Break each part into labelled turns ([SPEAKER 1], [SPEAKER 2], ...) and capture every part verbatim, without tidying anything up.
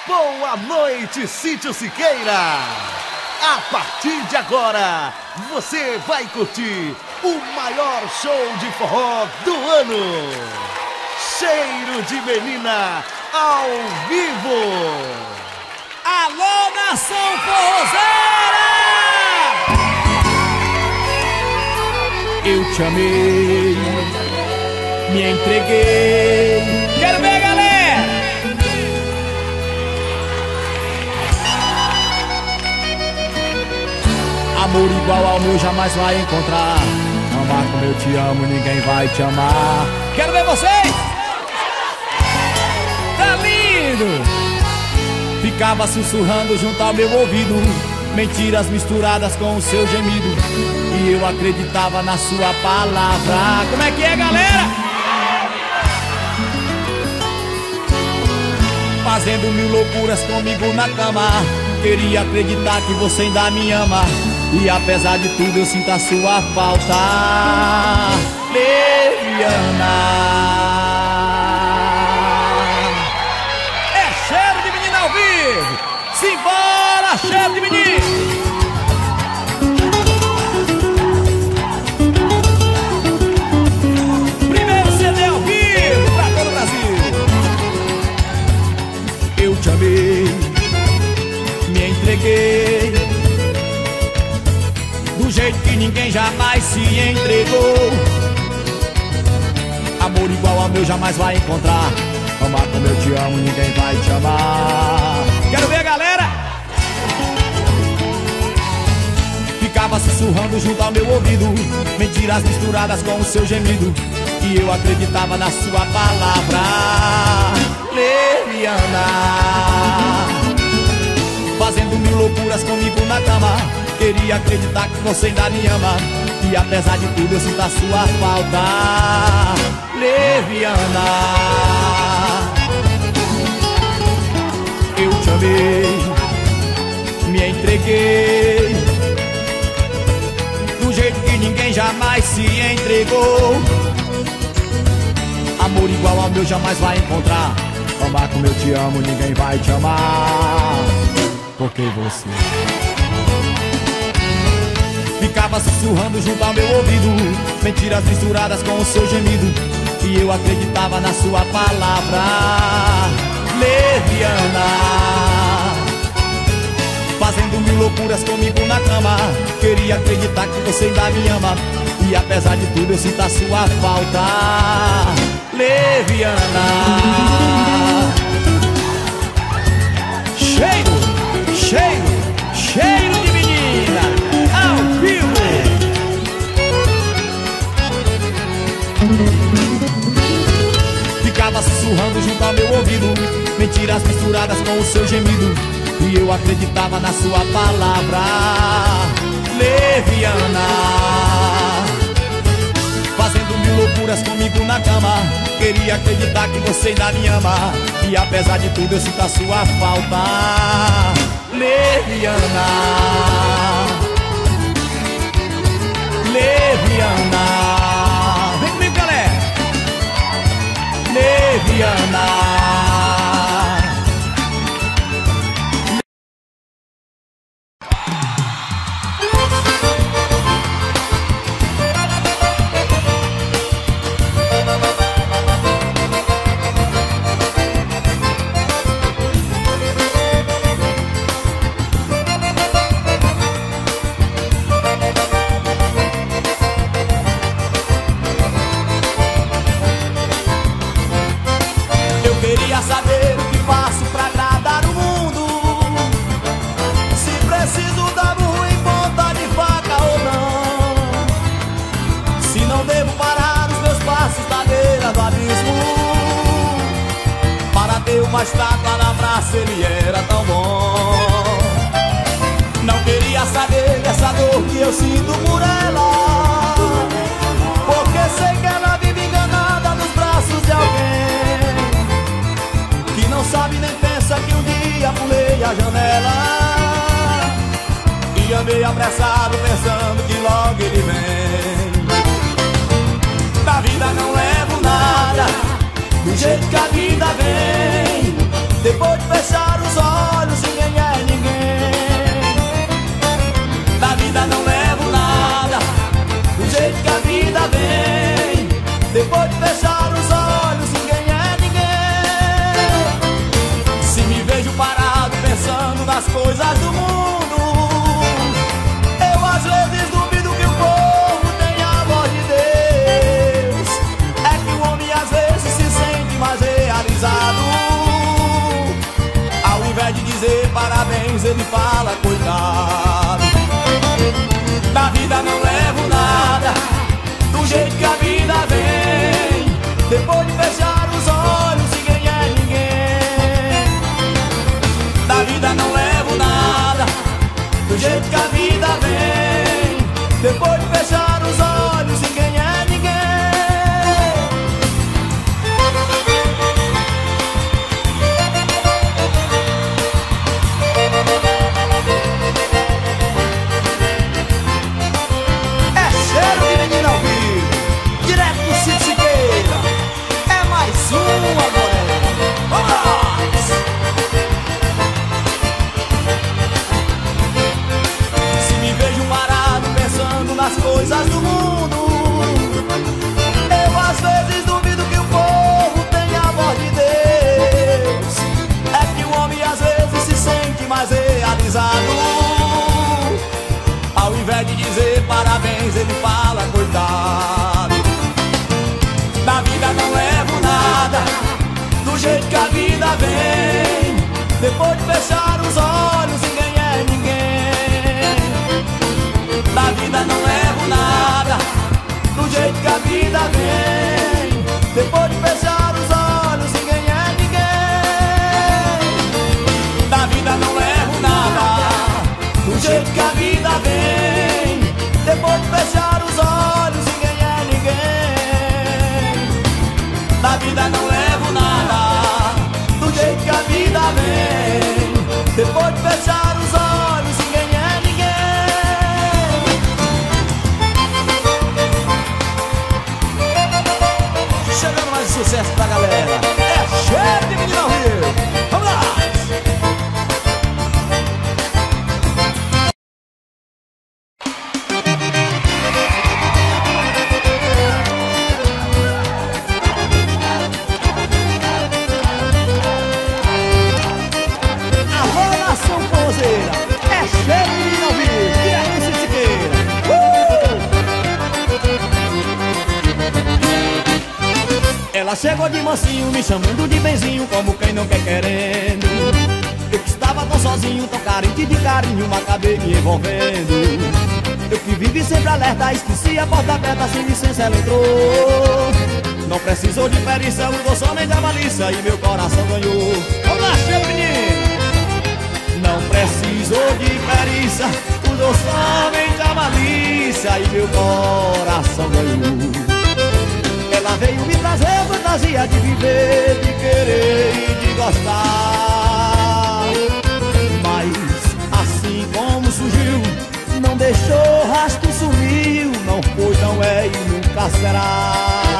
[SPEAKER 1] Boa noite, Sítio Siqueira! A partir de agora, você vai curtir o maior show de forró do ano! Cheiro de Menina ao vivo!
[SPEAKER 2] Alô, nação forrozeira! Eu te amei, me entreguei. Quero ver, galera! Amor igual ao meu jamais vai encontrar. Amar como eu te amo, ninguém vai te amar. Quero ver vocês! Tá lindo! Ficava sussurrando junto ao meu ouvido, mentiras misturadas com o seu gemido, e eu acreditava na sua palavra. Como é que é, galera? Fazendo mil loucuras comigo na cama, queria acreditar que você ainda me ama, e apesar de tudo eu sinto a sua falta, Leviana. É cheiro de menina ao vivo! Simbora, cheiro de menino! Primeiro C D ao vivo pra todo o Brasil. Eu te amei, me entreguei do jeito que ninguém jamais se entregou. Amor igual ao meu jamais vai encontrar. Amar como eu te amo, ninguém vai te amar. Quero ver, galera! Ficava sussurrando junto ao meu ouvido, mentiras misturadas com o seu gemido, e eu acreditava na sua palavra, Leviana. Fazendo mil loucuras comigo na cama, queria acreditar que você ainda me ama, e apesar de tudo eu sinto a sua falta, Leviana. Eu te amei, me entreguei do jeito que ninguém jamais se entregou. Amor igual ao meu jamais vai encontrar. Amar como eu te amo, ninguém vai te amar, porque você ficava sussurrando junto ao meu ouvido, mentiras misturadas com o seu gemido, e eu acreditava na sua palavra, Leviana. Fazendo mil loucuras comigo na cama, queria acreditar que você ainda me ama, e apesar de tudo eu sinto a sua falta, Leviana. Cheiro, cheiro, cheiro de menina ao vivo. Ficava sussurrando junto ao meu ouvido, mentiras misturadas com o seu gemido, e eu acreditava na sua palavra, Leviana. Fazendo mil loucuras comigo na cama, queria acreditar que você ainda me ama, e apesar de tudo eu sinto a sua falta, Leviana. Leviana. Vem comigo, galera. Leviana.
[SPEAKER 3] Saber o que faço pra agradar o mundo, se preciso dar murro em ponta de faca ou não, se não devo parar os meus passos na beira do abismo, para ter uma estátua na praça ele era tão bom. Não queria saber dessa dor que eu sinto por ela, porque sei que ela vive enganada nos braços de alguém que não sabe nem pensa que um dia pulei a janela e andei apressado pensando que logo ele vem. Da vida não levo nada, do jeito que a vida vem, depois de fechar os olhos nas coisas do mundo. Eu às vezes duvido que o povo tenha a voz de Deus. É que o homem às vezes se sente mais realizado. Ao invés de dizer parabéns, ele fala coitado. Na vida não levo nada, do jeito que a vida vem. Depois de fechar os olhos, ninguém é ninguém. Na vida não levo nada, do jeito que a vida vem. Depois de fechar os olhos, ninguém é ninguém.
[SPEAKER 1] É cheiro de menino ao vivo, direto do Cito Siqueira. É mais um agora. Vamos lá!
[SPEAKER 3] Se me vejo parado pensando nas coisas do mundo, eu às vezes duvido que o povo tenha a voz de Deus. É que o homem às vezes se sente mais realizado. Ao invés de dizer parabéns, ele fala coitado. Na vida não levo nada, do jeito que a vida vem. Depois de fechar os olhos, ninguém é ninguém. Na vida não levo nada, do jeito que a vida vem. Depois de fechar os olhos, ninguém é ninguém. Na vida não levo nada, do jeito que a vida vem. Depois de fechar os olhos, ninguém é ninguém. Na vida não levo nada, do jeito que a vida vem. Depois de fechar os olhos, ninguém é ninguém.
[SPEAKER 1] Chegando mais sucesso pra galera. É cheiro de menino ao vivo. Vamos lá! Alô, nação forrozeira. É cheiro de menino ao vivo, direto do Cito Siqueira. Uh!
[SPEAKER 2] Ela chegou de mansinho, me chamando de benzinho, como quem não quer querendo. Eu que estava tão sozinho, tão carente de carinho, acabei me envolvendo. Eu que vivi sempre alerta, esqueci a porta aberta, sem licença ela entrou. Não precisou de perícia, usou somente a malícia e meu coração ganhou. Vamos lá, cheiro, menino! Não precisou de perícia, usou somente a malícia e meu coração ganhou. Ela veio me trazer fantasia de viver, de querer e de gostar. Mas assim como surgiu, não deixou rastro, sumiu. Não foi, não é e nunca será.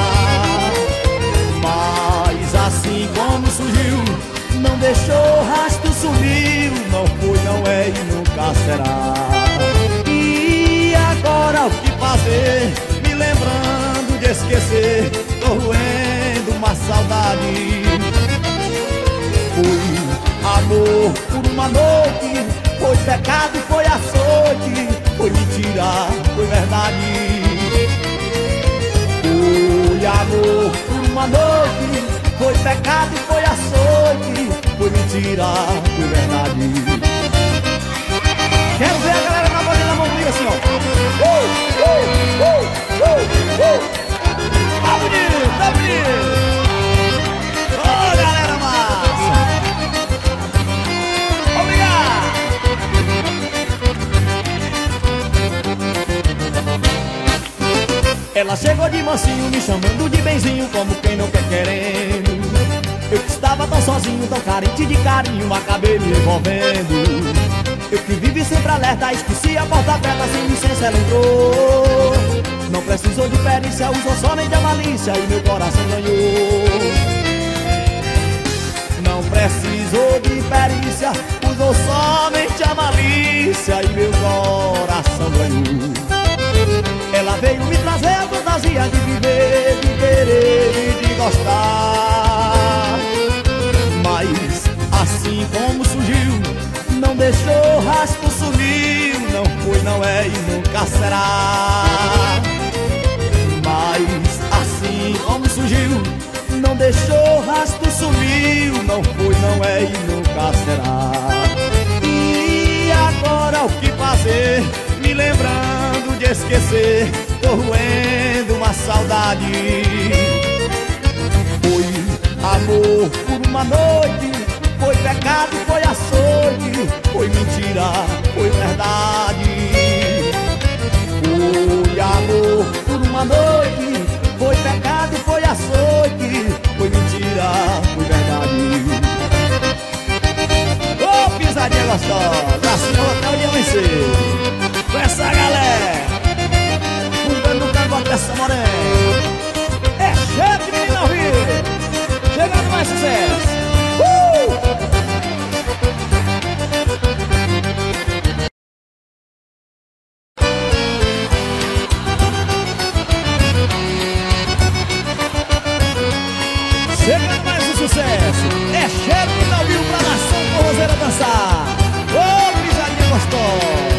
[SPEAKER 2] Mas assim como surgiu, não deixou rastro, sumiu. Não foi, não é e nunca será. E agora o que fazer? Me lembrando de esquecer, tô doendo uma saudade. Foi amor por uma noite, foi pecado e foi açoite, foi mentira, foi verdade. Foi amor por uma noite, foi pecado e foi açoite, foi mentira, foi verdade. Quero ver a galera na bolinha na mão comigo assim, ó. Uh, uh, uh, uh, uh. Tá bonito, tá bonito. Ô, galera massa. Obrigado. Ela chegou de mansinho, me chamando de benzinho, como quem não quer querendo. Eu que estava tão sozinho, tão carente de carinho, acabei me envolvendo. Eu que vivi sempre alerta, esqueci a porta aberta, sem licença ela entrou. Não precisou de perícia, usou somente a malícia e meu coração ganhou. Não precisou de perícia, usou somente a malícia e meu coração ganhou. Ela veio me trazer a fantasia de viver, de querer e de gostar. Mas assim como surgiu, não deixou deixou rastro, sumiu. Não foi, não é e nunca será. Mas assim como surgiu, não deixou rastro, sumiu. Não foi, não é e nunca será. E agora o que fazer? Me lembrando de esquecer, tô roendo uma saudade. Foi amor por uma noite, foi pecado, foi açoite, foi mentira, foi verdade. Foi amor por uma noite, foi pecado, foi açoite, foi mentira, foi verdade. Ô, oh, pisadinha gostosa, assim eu até o dia amanhecer. Com essa galera, fundando o cangote dessa morena. É chefe, menino ouvir, chegando mais sucesso. Uh! Chegando mais um sucesso. É chefe, menino ouvir, pra nação forrozeira dançar. Ô, oh, pisadinha gostosa.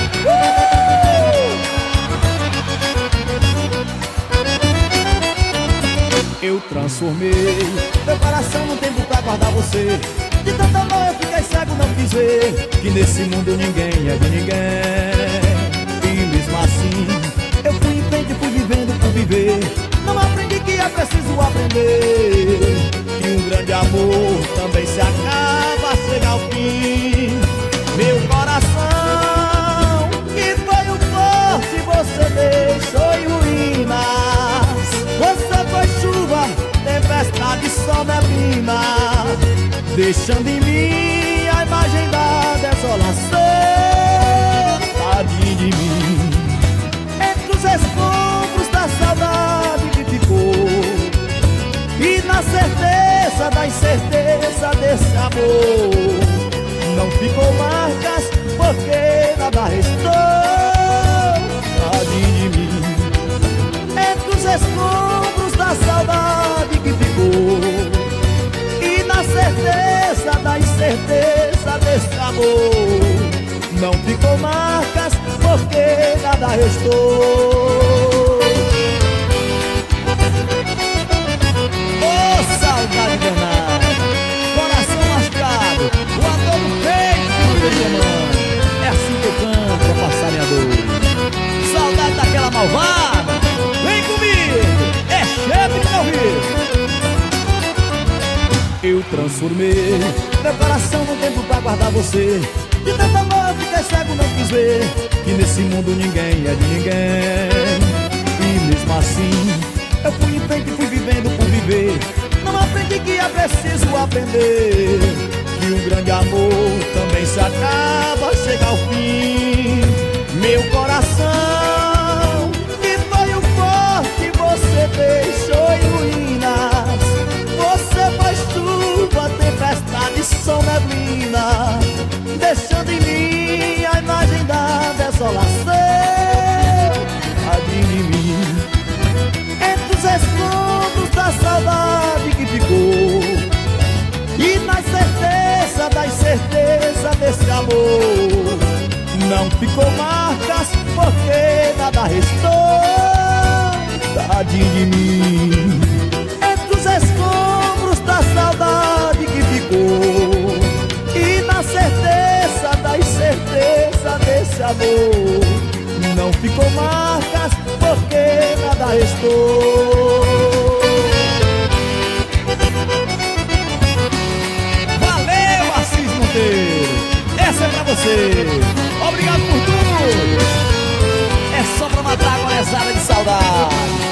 [SPEAKER 2] Eu transformei meu coração num tempo pra guardar você. De tanta dor eu fiquei cego, não quis ver que nesse mundo ninguém é de ninguém. E mesmo assim eu fui em frente, fui vivendo por viver. Não aprendi que é preciso aprender que um grande amor também se acaba, chega ao fim. Meu coração, que foi o forte, você deixou em ruínas. Você foi chuva, tempestade, sol, neblina, deixando em mim a imagem da desolação. Tadinho de mim, entre os escombros da saudade que ficou, e na certeza da incerteza desse amor, não ficou marcas porque nada restou. Tadinho de mim, entre os escombros da saudade que ficou, e na certeza da incerteza desse amor, não ficou marcas porque nada restou. Ô, oh, saudade danada, coração machucado, voador no peito, meu irmão. É assim que eu canto pra passar minha dor. Saudade daquela malvada, vem comigo, é chefe de meu rio. Eu transformei meu coração num tempo pra guardar você. De tanto amor eu fiquei cego, não quis ver que nesse mundo ninguém é de ninguém. E mesmo assim eu fui em frente, fui vivendo por viver. Não aprendi que é preciso aprender que um grande amor também se acaba, chega ao fim. Meu coração, que foi o forte, você deixou em ruínas. Você foi chuva, tempestade, sol, neblina, deixando em mim a imagem da desolação. Tadinho de mim, entre os escombros da saudade que ficou, e na certeza da incerteza desse amor, não ficou marcas porque nada restou. Tadinho de mim, entre os escombros da saudade que ficou, e na certeza da incerteza desse amor, não ficou marcas porque nada restou. Valeu, Assis Monteiro, essa é pra você. Obrigado por tudo. É só pra matar a gorizada de saudade.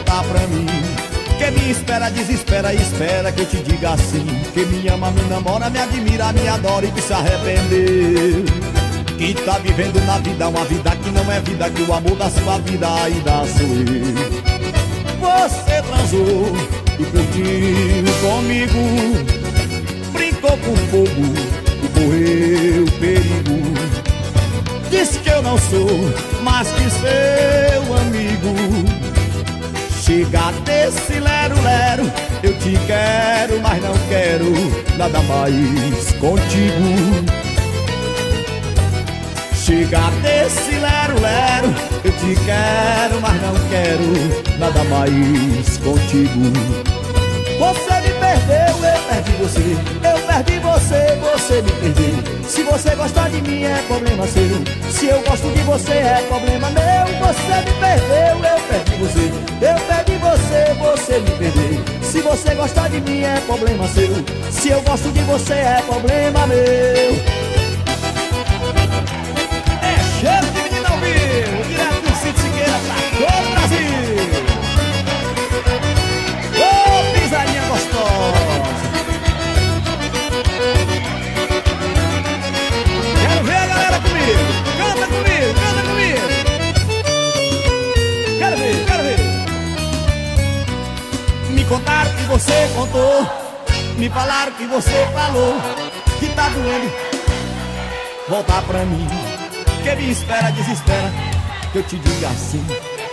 [SPEAKER 2] voltar pra mim. Quem me espera, desespera e espera que eu te diga assim. Quem me ama, me namora, me admira, me adora e que se arrependeu. Que tá vivendo na vida uma vida que não é vida, que o amor da sua vida ainda sou eu. Você transou e curtiu comigo, brincou com fogo e correu perigo. Disse que eu não sou mais que seu amigo. Chega desse lero-lero, eu te quero, mas não quero nada mais contigo. Chega desse lero-lero, eu te quero, mas não quero nada mais contigo. Você me perdeu, eu perdi você. Eu perdi você, você me perdeu. Se você gostar de mim é problema seu. Se eu gosto de você é problema meu. Você me perdeu, eu perdi você. Eu perdi você, você me perdeu. Se você gostar de mim é problema seu. Se eu gosto de você é problema meu. É cheiro de menino ao vivo, direto do Cid Siqueira pra todo o Brasil. Ô, pisadinha gostosa. Quero ver a galera comigo. Canta comigo, canta comigo. Quero ver, quero ver. Me contaram que você contou, me falaram que você falou, que tá doendo voltar pra mim. Quem me espera, desespera que eu te diga assim.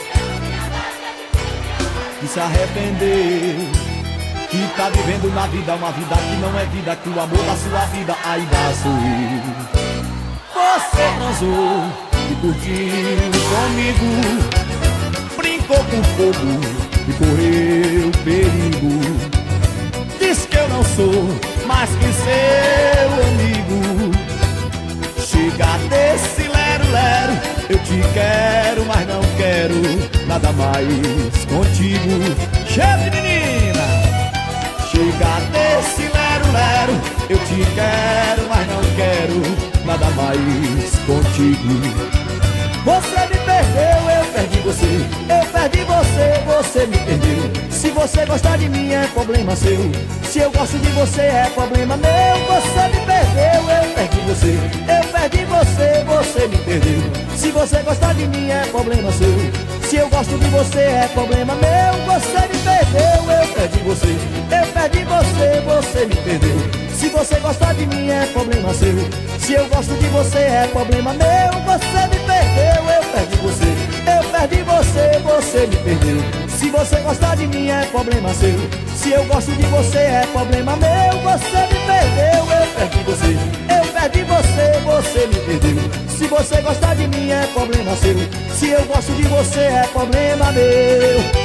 [SPEAKER 2] Que se arrependeu, que tá vivendo na vida uma vida que não é vida, que o amor da sua vida ainda sou eu. Você transou e curtiu comigo, brincou com fogo e correu perigo. Diz que eu não sou mais que seu amigo. Chega desse lero-lero, eu te quero, mas não quero nada mais contigo. Chega de menina. Chega desse lero-lero, eu te quero, mas não quero nada mais contigo. Você me perdeu, eu perdi você. Eu perdi você, você me perdeu. Se você gostar de mim é problema seu. Se eu gosto de você é problema meu. Você me perdeu, eu perdi você. Eu perdi você, você me perdeu. Se você gostar de mim é problema seu. Se eu gosto de você é problema meu. Você me perdeu, eu perdi você. Eu perdi você, você me perdeu. Se você gostar de mim é problema seu. Se eu gosto de você é problema meu. Você me perdeu, eu perdi você. Eu perdi você, você me perdeu. Se você gostar de mim é problema seu. Se eu gosto de você é problema meu. Você me perdeu, eu perdi você. Eu perdi você, você me perdeu. Se você gostar de mim é problema seu. Se eu gosto de você é problema meu.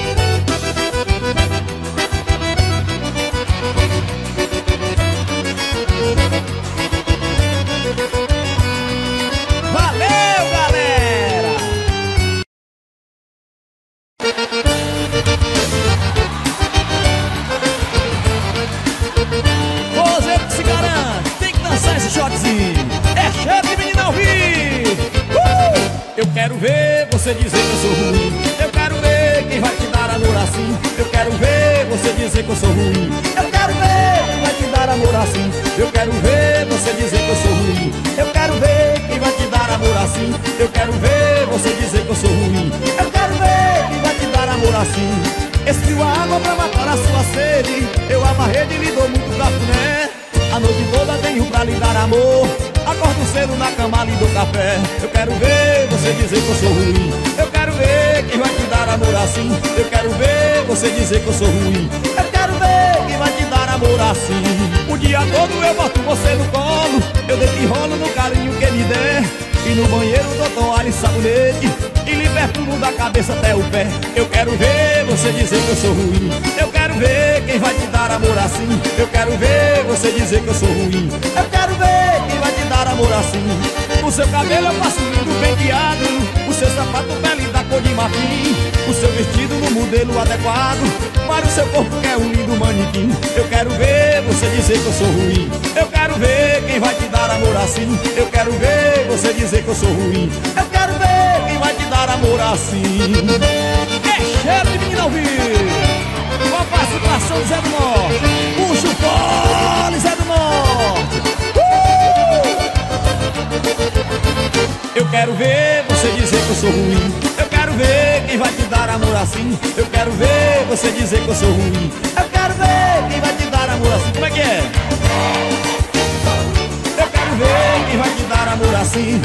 [SPEAKER 2] Valeu, galera! Você que se garante, tem que dançar esse shotzinho. É chefe de menina ao vivo. uh! Eu quero ver você dizer que eu sou ruim. Eu quero ver quem vai te dar amor assim. Eu quero ver você dizer que eu sou ruim. Eu quero ver quem vai te dar amor assim. Eu quero ver você dizer que eu sou ruim. Eu quero ver quem vai te dar amor assim. Eu quero ver você dizer que eu sou ruim. Eu quero ver quem vai te dar amor assim. Esfrio a água pra matar a sua sede. Eu amarrei e lhe dou muito cafuné. A noite toda tenho pra lhe dar amor. Acordo cedo na cama, lhe dou café. Eu quero ver você dizer que eu sou ruim. Eu quero ver quem vai te dar amor assim. Eu quero ver você dizer que eu sou ruim. Eu quero ver quem vai te dar amor assim. O dia todo eu boto você no colo. Eu deito e rolo no carinho que me der. E no banheiro dou toalha e sabonete. E lhe perfumo da cabeça até o pé. Eu quero ver você dizer que eu sou ruim. Eu quero ver quem vai te dar amor assim. Eu quero ver você dizer que eu sou ruim. Eu quero ver quem vai te dar amor assim. O seu cabelo eu faço lindo penteado. O seu sapato pele da cor de marfim. O seu vestido no modelo adequado para o seu corpo que é um lindo manequim. Eu quero ver você dizer que eu sou ruim. Eu quero ver quem vai te dar amor assim. Eu quero ver você dizer que eu sou ruim. Eu quero ver quem vai te dar amor assim. cheiro de menino ao vivo. Com a participação do Zé do Norte. Puxa o fole, Zé do Norte. uh! Eu quero ver você dizer que eu sou ruim. Eu quero ver quem vai te dar amor assim. Eu quero ver você dizer que eu sou ruim. Eu quero ver quem vai te dar amor assim. Como é que é? Eu quero ver quem vai te dar amor assim.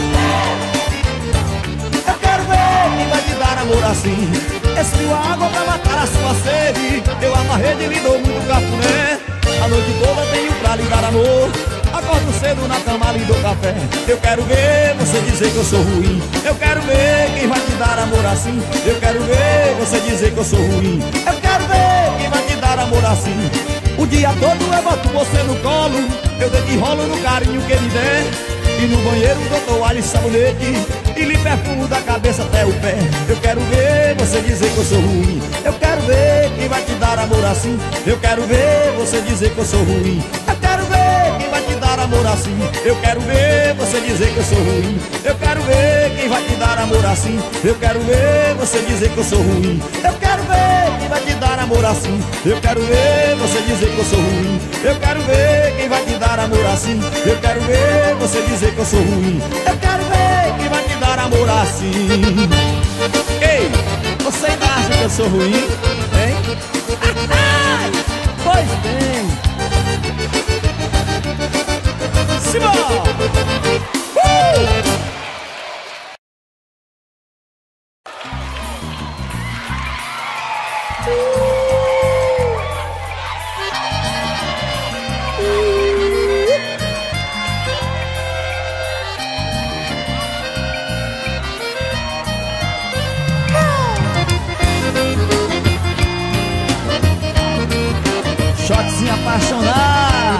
[SPEAKER 2] Eu quero ver quem vai te dar amor assim. Esfrio a água pra matar a sua sede. Eu amarrei e lhe dou muito cafuné. A noite toda tenho pra lhe dar amor. Acordo cedo na cama, lhe dou café. Eu quero ver você dizer que eu sou ruim. Eu quero ver quem vai te dar amor assim. Eu quero ver você dizer que eu sou ruim. Eu quero ver quem vai te dar amor assim. O dia todo eu boto você no colo. Eu deito e rolo no carinho que ele der. E no banheiro dou toalha e sabonete. E lhe perfumo da cabeça até o pé. Eu quero ver você dizer que eu sou ruim. Eu quero ver quem vai te dar amor assim. Eu quero ver você dizer que eu sou ruim. Eu quero ver quem vai te dar amor assim. Eu quero ver você dizer que eu sou ruim. Eu quero ver quem vai te dar amor assim. Eu quero ver você dizer que eu sou ruim. Eu quero ver quem vai te dar amor assim. Eu quero ver você dizer que eu sou ruim. Eu quero ver quem vai te dar amor assim. Eu quero ver você dizer que eu sou ruim. Eu quero ver quem vai te dar amor assim. Ei, você ainda acha que eu sou ruim? Hein? Pois bem. Simão! Uh! Shotzinho apaixonado.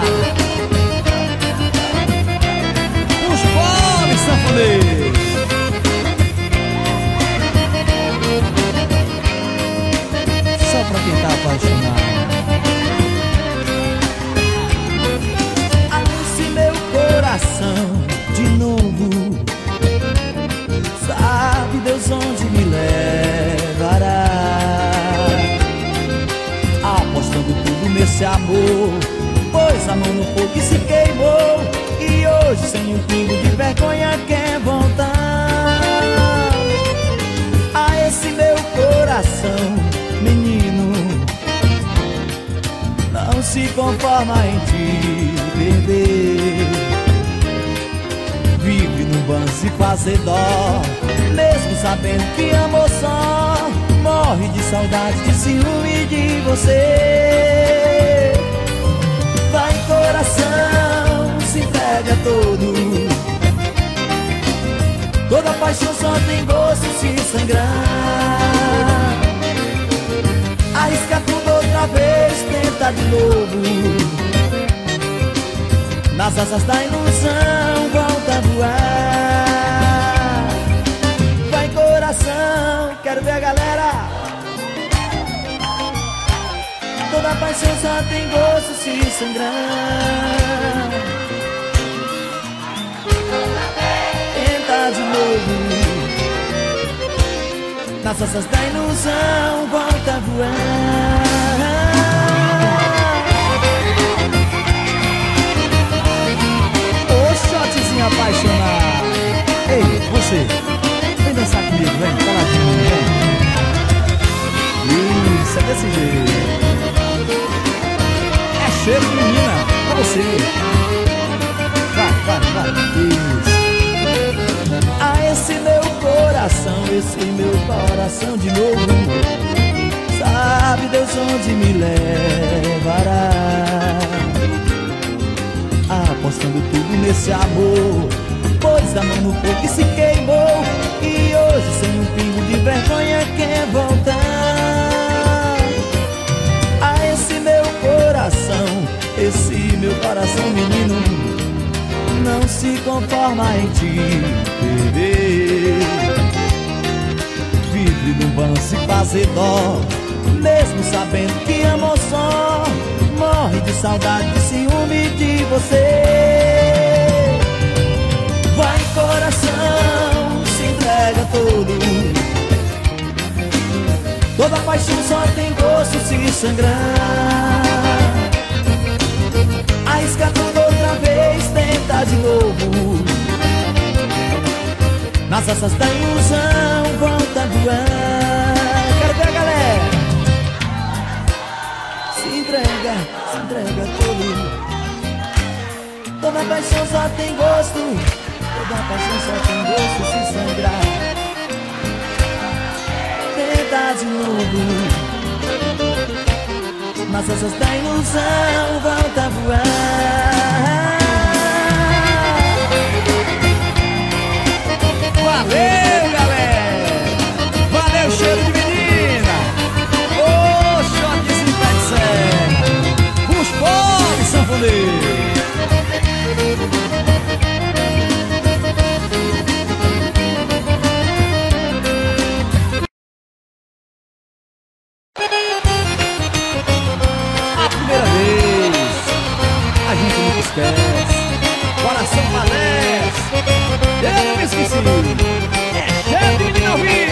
[SPEAKER 2] Os pobres sanfoneiros. Só pra quem tá apaixonado. Alance meu coração de novo. Sabe Deus onde me levará. Apostando tudo nesse amor, pois a mão no fogo e se queimou. E hoje sem um pingo de vergonha quer voltar a esse meu coração, menino. Não se conforma em te perder. Vive num banzo e fazer dó, mesmo sabendo que amor só. Morre de saudade, de ciúme de você. Vai coração, se entrega todo. Toda paixão só tem gosto se sangrar. Arrisca tudo outra vez, tenta de novo. Nas asas da ilusão, volta a voar. Vai coração, quero ver a galera. Toda paixão só tem gosto se sangrar. Tenta de novo. Nas asas da ilusão, volta a voar. Ô shotzinho apaixonado. Ei, você, vem dançar comigo, vem, caladinho, vem. Isso, é desse jeito. É cheiro de menina, pra você. Vai, vai, vai, isso. A esse meu coração, esse meu coração de novo. Sabe Deus onde me levará. Apostando tudo nesse amor, pois a mão no fogo e se queimou. E hoje sem um pingo de vergonha quer voltar a esse meu coração, esse meu coração menino. Não se conforma em te perder. Vive num banzo e fazer dó, mesmo sabendo que amor só. Morre de saudade, de ciúme de você. Vai coração, se entrega todo.
[SPEAKER 3] só tem gosto se sangrar. Arrisca tudo outra vez, tenta de novo. Nas asas da ilusão, volta a voar. Quero ver a galera. Se entrega, se entrega todo. Toda paixão só tem gosto. Toda paixão só tem gosto se sangrar. Tenta de novo. Nas asas da ilusão, volta a voar.
[SPEAKER 2] Valeu, galera! Valeu, cheiro de menina! Ô, shotzinho pé de serra! Os pobres sanfoneiros! A primeira vez, a gente nunca esquece. Coração padece. Eu me esqueci. É chefe de menina ouvir.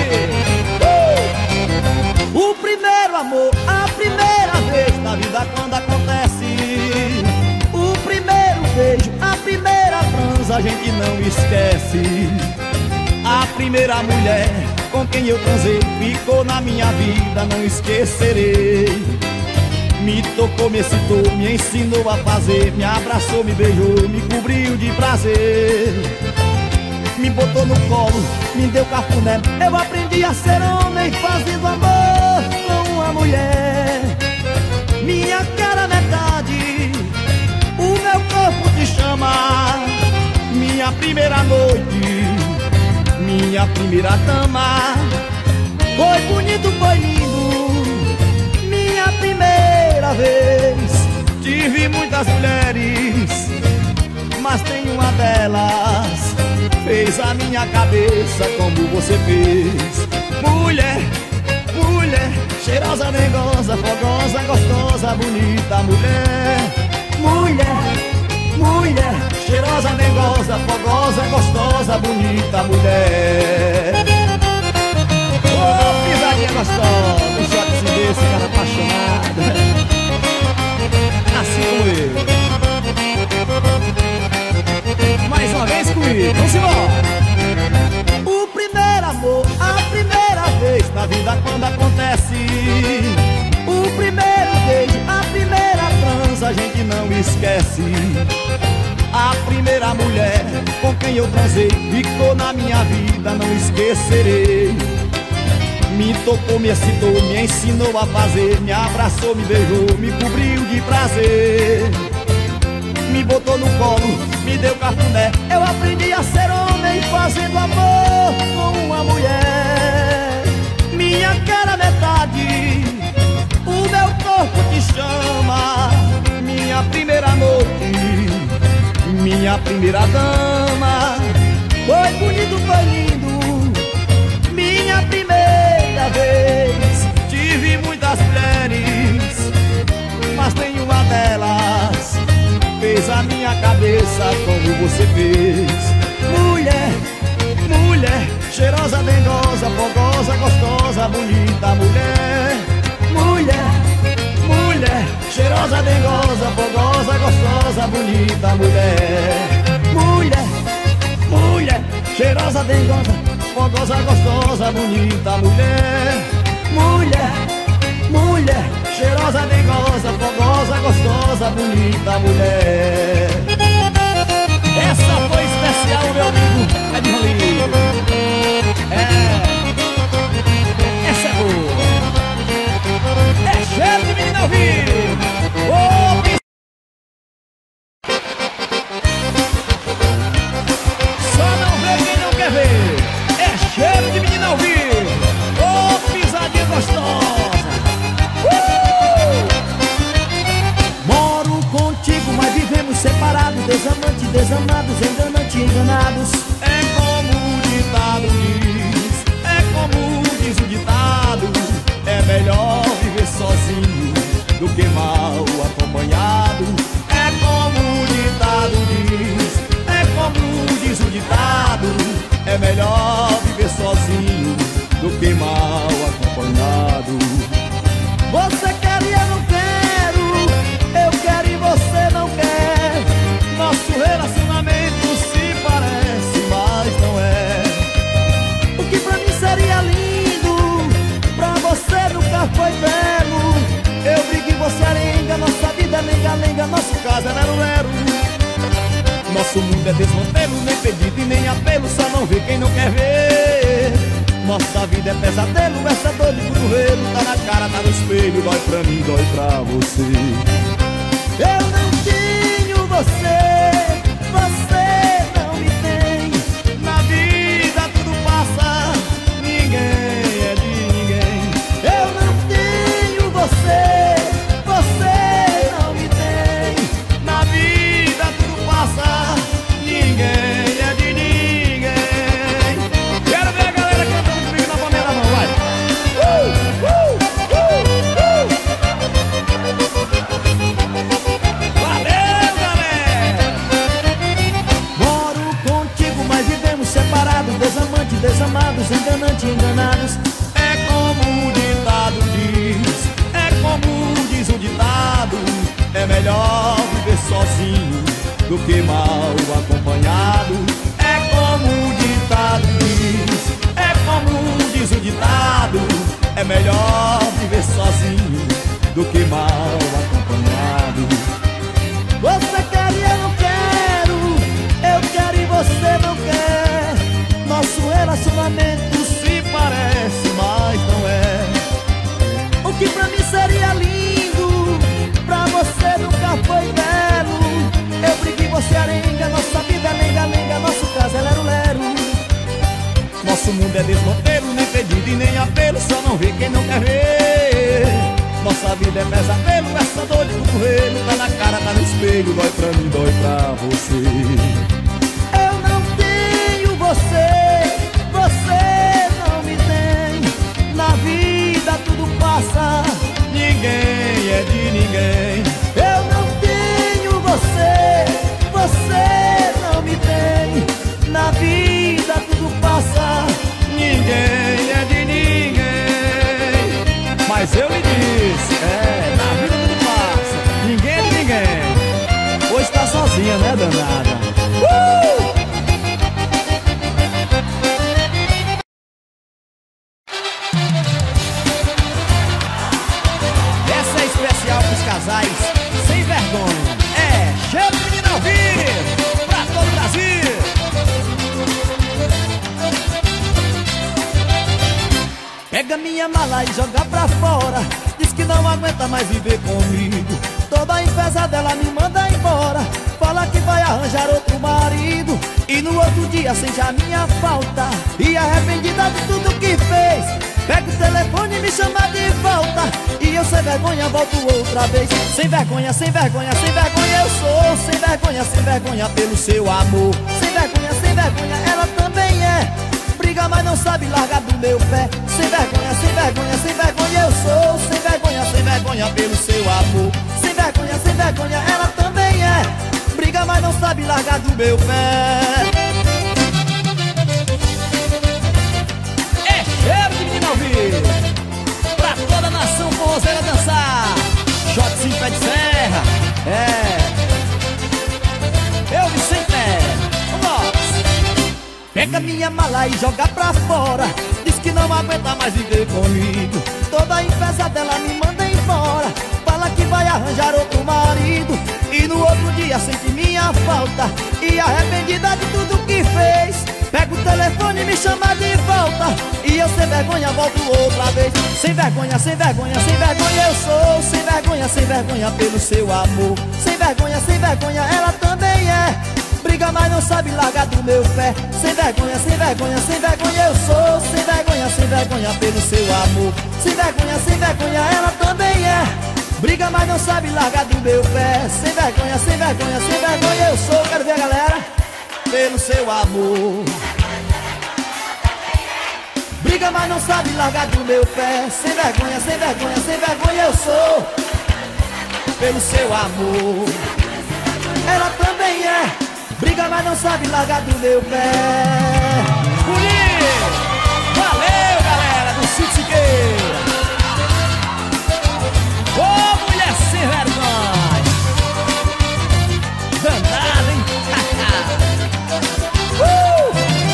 [SPEAKER 3] uh! O primeiro amor, a primeira vez na vida quando acontece. O primeiro beijo, a primeira transa a gente não esquece.
[SPEAKER 2] A primeira mulher com quem eu transei ficou na minha vida, não esquecerei. Me tocou, me excitou, me ensinou a fazer, me abraçou, me beijou, me cobriu de prazer. Me botou no colo, me deu cafuné. Eu aprendi a ser homem fazendo amor com uma mulher. Minha cara metade, o meu corpo te chama. Minha primeira noite, minha primeira dama. Foi bonito, foi lindo, minha primeira vez. Tive muitas mulheres, mas tem uma delas fez a minha cabeça como você fez. Mulher, mulher, cheirosa, negosa, fogosa, gostosa, bonita. Mulher, mulher, mulher, cheirosa, negosa, fogosa, gostosa, bonita. Mulher. Ô, oh, pisadinha gostosa, um shotzinho desse, cara apaixonado, assim como eu. Mais uma vez comigo, vamos embora. O primeiro amor, a primeira vez na vida quando acontece. O primeiro beijo, a primeira transa a gente não esquece. A primeira mulher com quem eu transei ficou na minha vida, não esquecerei. Me tocou, me excitou, me ensinou a fazer, me abraçou, me beijou, me cobriu de prazer. Me botou no colo, me deu cafuné. Eu aprendi a ser homem fazendo amor com uma mulher. Minha cara metade, o meu corpo te chama. Minha primeira noite, minha primeira dama. Foi bonito, foi lindo, minha primeira vez. Tive muitas mulheres, mas nenhuma delas fez a minha cabeça como você fez. Mulher, mulher, cheirosa, dengosa, fogosa, gostosa, bonita. Mulher, mulher, mulher, cheirosa, dengosa, fogosa, gostosa, bonita. Mulher, mulher, mulher, cheirosa, dengosa, fogosa, gostosa, bonita. Mulher, mulher, mulher, cheirosa, dengosa, fogosa, gostosa, bonita. Mulher. Essa foi especial, meu amigo Edinho Lima. É, essa é boa. É chefe de menina ao vivo. Oh, só não vê quem não quer ver. É chefe de menina ao vivo. Oh, pisadinha gostosa. Moro contigo, mas vivemos separados, desamantes, desamados, enganantes, enganados. É como o ditado diz, é como diz o ditado. É melhor viver sozinho do que mal acompanhado. É como o ditado diz, é como diz o ditado. É melhor viver sozinho do que mal acompanhado. Nossa vida é pesadelo, essa dor de cotovelo tá na cara, tá no espelho, dói pra mim, dói pra você. Eu não tenho você, você não me tem. Na vida tudo passa, ninguém é de ninguém. Eu não tenho você, você não me tem. Na vida tudo passa, ninguém é de ninguém. Quero ver a galera cantando comigo na palmeira da mão, vai. Uh, uh, uh, uh. Valeu, galera! Moro contigo, mas vivemos separados, desamantes, desamados, enganantes, enganados. É como o ditado diz, é como diz o ditado. É melhor viver sozinho do que mal acompanhado. É como o ditado diz, é como diz o ditado. É melhor viver sozinho do que mal acompanhado. Você quer e eu não quero, eu quero e você não quer. Nosso relacionamento se parece, mas não é. O que pra mim seria lindo, pra você nunca foi belo. Eu brigo e você arenga, nossa vida é lenga-lenga, nosso caso é lero-lero. Nosso mundo é desmantelo, nem pedido e nem apelo, só não vê quem não quer ver. Nossa vida é pesadelo, essa dor de cotovelo tá na cara, tá no espelho, dói pra mim, dói pra você. Eu não tenho você, você não me tem. Na vida tudo passa, ninguém é de ninguém. Eu não tenho você, você não me tem. Na vida tudo passa, ninguém é de ninguém. Mas eu lhe disse, é, na vida tudo passa, ninguém é de ninguém. Hoje tá sozinha, né, danada? Uh! Essa é especial pros casais sem vergonha. É, cheiro de menina ao vivo, pra todo o Brasil. Pega minha mala e joga pra fora. Diz que não aguenta mais viver comigo. Toda empresa dela me manda embora. Fala que vai arranjar outro marido. E no outro dia sente a minha falta. E arrependida de tudo que fez, pega o telefone e me chama de volta. E eu sem vergonha volto outra vez. Sem vergonha, sem vergonha, sem vergonha eu sou. Sem vergonha, sem vergonha pelo seu amor. Sem vergonha, sem vergonha ela também é. Briga, mas não sabe largar do meu pé. Sem vergonha, sem vergonha, sem vergonha eu sou. Sem vergonha, sem vergonha pelo seu amor. Sem vergonha, sem vergonha ela também é. Briga, mas não sabe largar do meu pé. É cheiro de menina ao vivo, pra toda a nação forrozeira dançar. Shot sem pé de serra. É, eu vi sem pé. Vamos. Pega minha mala e joga pra fora. Diz que não aguenta mais viver comigo. Toda a empresa dela me manda embora. Fala que vai arranjar outro marido. E no outro dia sente minha falta. E arrependida de tudo que fez, pega o telefone e me chama de volta. E eu sem vergonha volto outra vez. Sem vergonha, sem vergonha, sem vergonha eu sou. Sem vergonha, sem vergonha pelo seu amor. Sem vergonha, sem vergonha ela também é. Briga, mas não sabe largar do meu pé. Sem vergonha, sem vergonha, sem vergonha eu sou. Sem vergonha, sem vergonha pelo seu amor. Sem vergonha, sem vergonha ela também é. Briga, mas não sabe largar do meu pé. Sem vergonha, sem vergonha, sem vergonha eu sou. Quero ver a galera pelo seu amor. Briga, mas não sabe largar do meu pé. Sem vergonha, sem vergonha, sem vergonha eu sou. Pelo seu amor. Ela também é. Briga, mas não sabe largar do meu pé. Bonito! Valeu, galera do Sítio Siqueira. Ô, oh, mulher sem vergonha. Danada, hein? uh!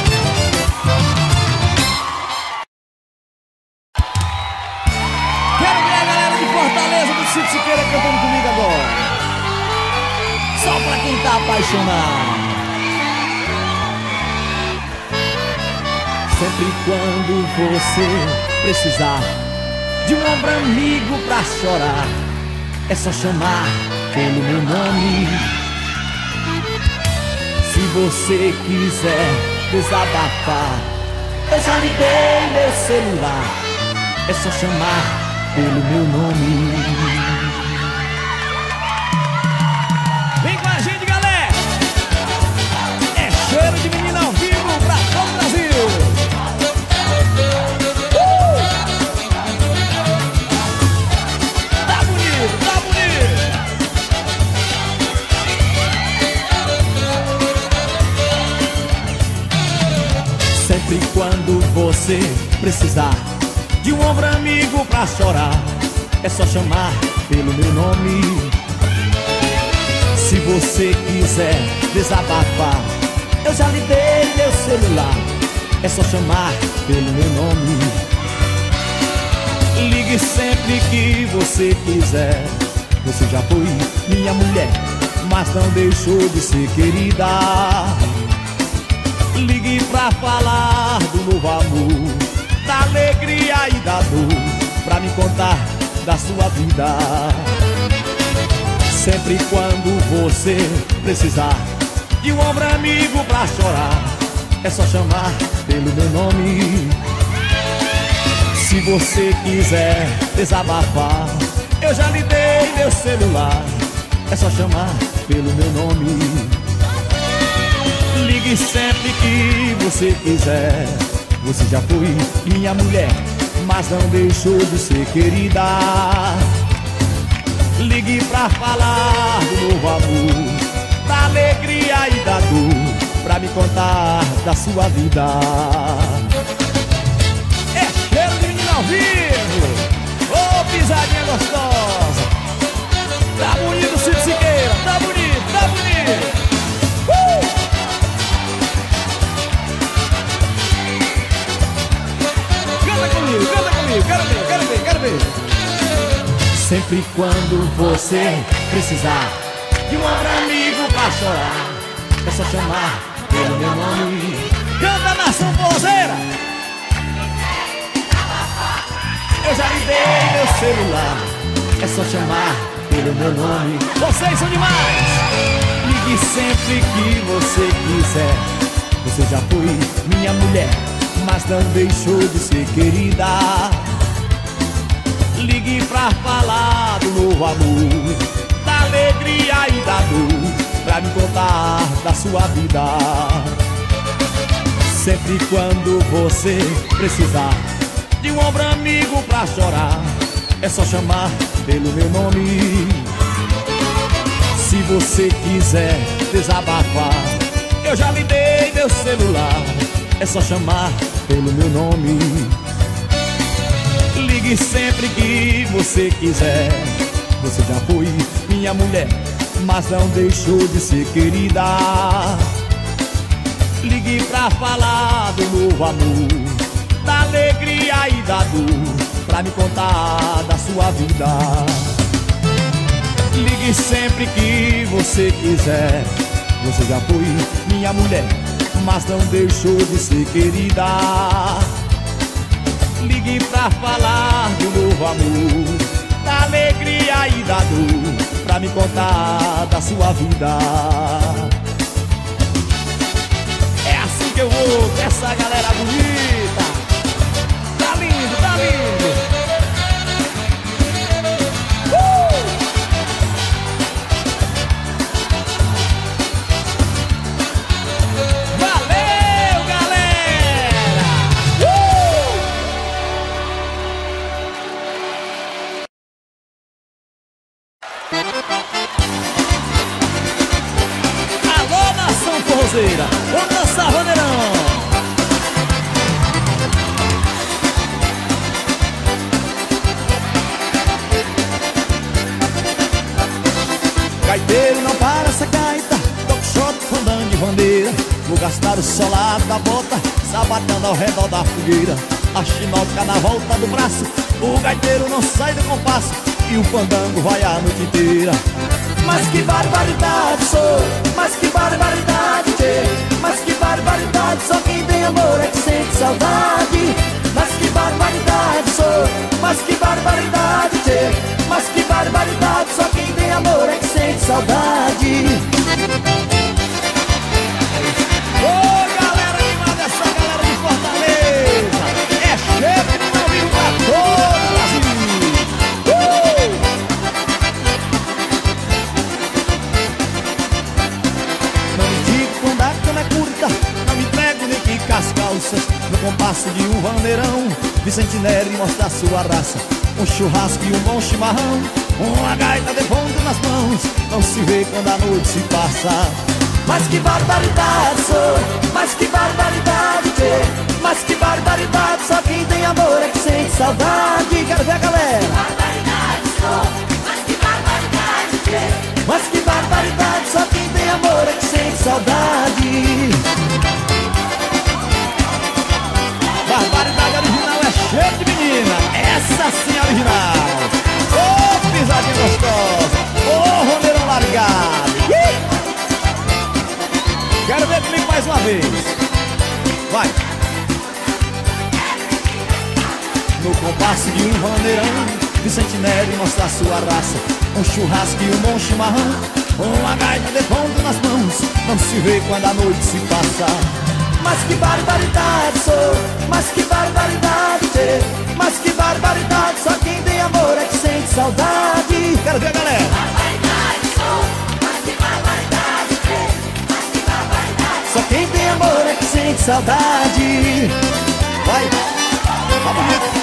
[SPEAKER 2] Quero ver a galera de Fortaleza do Sítio Siqueira cantando comigo agora. Só pra quem tá apaixonado. Sempre Sempre quando você precisar de um ombro amigo pra chorar, é só chamar pelo meu nome. Se você quiser desabafar, eu já lhe dei meu celular, é só chamar pelo meu nome. Vem com a gente, galera! É cheiro de menina ao vivo pra todo o Brasil! Uh! Tá bonito, tá bonito! Sempre quando você precisar de um ombro amigo pra chorar, é só chamar pelo meu nome. Se você quiser desabafar, eu já lhe dei meu celular, é só chamar pelo meu nome. Ligue sempre que você quiser. Você já foi minha mulher, mas não deixou de ser querida. Ligue pra falar do novo amor, da alegria e da dor, pra me contar da sua vida. Sempre quando você precisar de um ombro amigo pra chorar, é só chamar pelo meu nome. Se você quiser desabafar, eu já lhe dei meu celular, é só chamar pelo meu nome. Ligue sempre que você quiser. Você já foi minha mulher, mas não deixou de ser querida. Ligue pra falar do novo amor, da alegria e da dor, pra me contar da sua vida. É cheiro de menina ao vivo, ô oh, pisadinha gostosa. Tá bonito, Cid Siqueira, tá bonito, tá bonito. Uh! Canta comigo, canta comigo, quero ver, quero ver, quero ver. Sempre quando você precisar de um ombro amigo pra chorar, é só chamar pelo meu nome. Canta, nação forrozeira! Eu já lhe dei meu celular, é só chamar pelo meu nome. Vocês são demais! Ligue sempre que você quiser. Você já foi minha mulher, mas não deixou de ser querida. Ligue pra falar do novo amor, da alegria e da dor, pra me contar da sua vida. Sempre quando você precisar de um ombro amigo pra chorar, é só chamar pelo meu nome. Se você quiser desabafar, eu já lhe dei meu celular, é só chamar pelo meu nome. Ligue sempre que você quiser. Você já foi minha mulher, mas não deixou de ser querida. Ligue pra falar do novo amor, da alegria e da dor, pra me contar da sua vida. Ligue sempre que você quiser. Você já foi minha mulher, mas não deixou de ser querida. Ligue pra falar do novo amor, da alegria e da dor, pra me contar da sua vida. É assim que eu vou, com essa galera bonita. Tá lindo, tá lindo. Vamos dançar, Vaneirão! Gaiteiro não para essa gaita, toque shot, fandango de bandeira. Vou gastar o solado da bota, sabatando ao redor da fogueira. A chinoca na volta do braço, o gaiteiro não sai do compasso, e o fandango vai a noite inteira. Mas que barbaridade, sou, mas que barbaridade.
[SPEAKER 3] tchê. Mas que barbaridade, só quem tem amor é que sente saudade. Mas que barbaridade, sou. Mas que barbaridade, tchê. Mas que barbaridade, só quem tem amor é que sente saudade.
[SPEAKER 2] Ô galera animada, essa galera de Fortaleza, é chefe de não vir pra todo o Brasil. uh! Não me digo quando a cama é curta, não me entrego nem quica as calças. No compasso de um vaneirão, Vicente Neri mostra a sua raça. Um churrasco e um bom chimarrão, uma gaita de bonde nas mãos, não se vê quando a noite se passa.
[SPEAKER 3] Mas que barbaridade, sou. Mas que barbaridade, tchê. Mas que barbaridade, só quem tem amor é que sente saudade. Quero ver a galera.
[SPEAKER 4] Barbaridade, sou. Mas que barbaridade, tchê.
[SPEAKER 3] Mas que barbaridade, só quem tem amor é que sente saudade.
[SPEAKER 2] Barbaridade original é cheio de menina, essa sim é original. Ô oh, pisadinha gostosa, ô oh, roneirão largado. uh! Quero ver comigo mais uma vez. Vai. No compasso de um vaneirão, Vicente Neri mostra a sua raça. Um churrasco e um bom chimarrão, uma gaita de ponto nas mãos, não se vê quando a noite se passa.
[SPEAKER 3] Mas que barbaridade, sou. Mas que barbaridade, tchê. Mas que barbaridade, só quem tem amor é que sente saudade.
[SPEAKER 2] Quero ver a galera.
[SPEAKER 4] Barbaridade, sou. Mas que barbaridade, tchê. Mas que barbaridade.
[SPEAKER 3] Só quem tem amor é que sente saudade.
[SPEAKER 2] Vai. Tá bonito.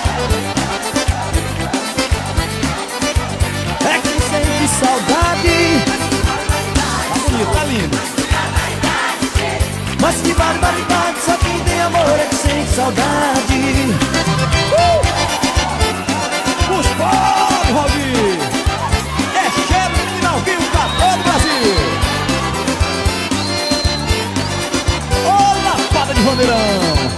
[SPEAKER 3] É quem sente saudade.
[SPEAKER 2] Tá bonito, tá lindo.
[SPEAKER 3] Mas que barbaridade, só quem tem amor é que sente saudade.
[SPEAKER 2] uh! Os pobres, Valdir. É chefe de não vivo pra todo o Brasil. Ô lapada de roneirão.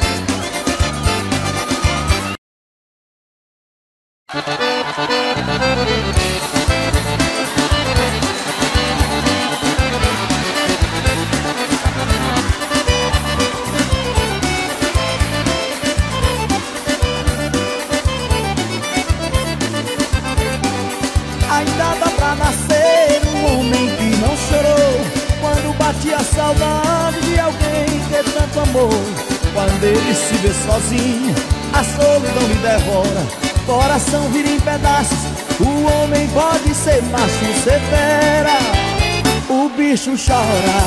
[SPEAKER 3] Ainda dá pra nascer um homem que não chorou quando bate a saudade de alguém que tanto amou.
[SPEAKER 2] Quando ele se vê sozinho, a solidão lhe devora,
[SPEAKER 3] Coração vira em pedaços, o homem pode ser macho, ser fera. O bicho chora,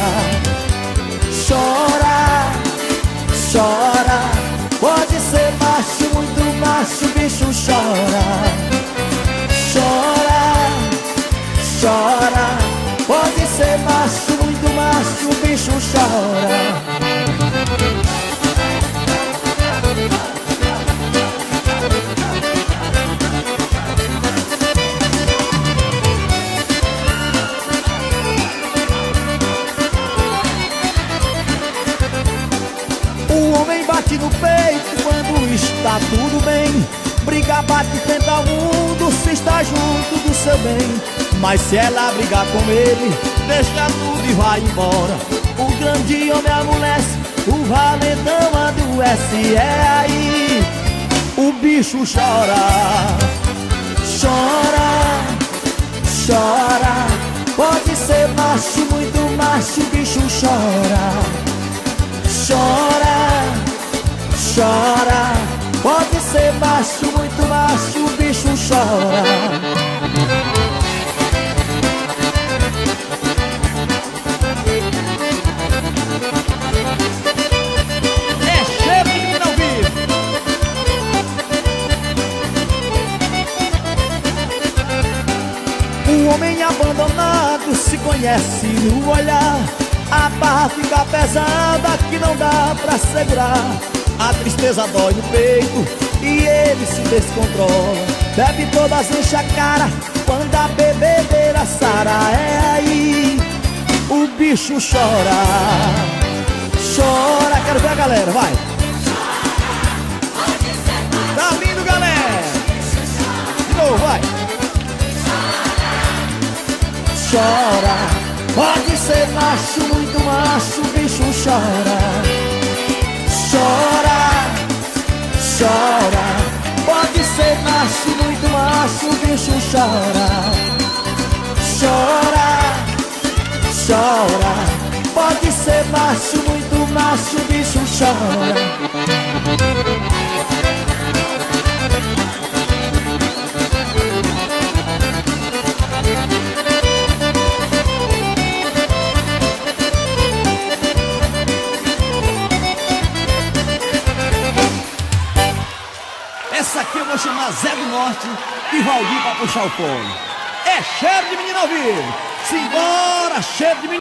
[SPEAKER 3] chora, chora. Pode ser macho, muito macho, o bicho chora, chora, chora. Pode ser macho, muito macho, o bicho chora. O homem bate no peito quando está tudo bem. Briga, bate, tenta o mundo se está junto do seu bem.
[SPEAKER 2] mas se ela brigar com ele, deixa tudo e vai embora.
[SPEAKER 3] O grande homem amolece, o valentão adoece. É aí, o bicho chora, chora, chora. Pode ser macho, muito macho, o bicho chora, chora, chora. Pode ser macho, muito macho, o bicho chora. O homem abandonado se conhece no olhar. A barra fica pesada que não dá pra segurar.
[SPEAKER 2] A tristeza dói no peito
[SPEAKER 3] e ele se descontrola. Bebe todas, enche a cara quando a bebedeira sara. É aí, o bicho chora, chora. Quero ver a galera, vai.
[SPEAKER 2] Tá lindo, galera. De novo, vai.
[SPEAKER 3] Chora, pode ser macho, muito macho, o bicho chora, chora, chora. Pode ser macho, muito macho, o bicho chora, chora, chora. Pode ser macho, muito macho, o bicho chora.
[SPEAKER 1] Essa aqui eu vou chamar Zé do Norte e Valdir pra puxar o fone. É cheiro de menino ao vivo. Simbora, cheiro de menino.